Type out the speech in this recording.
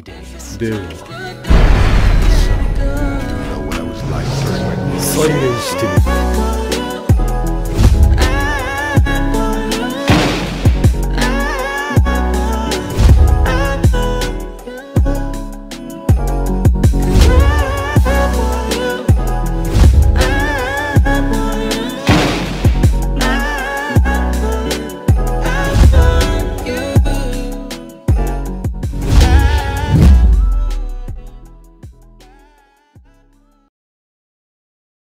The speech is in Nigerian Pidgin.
では know what I was like during my 再現してみる。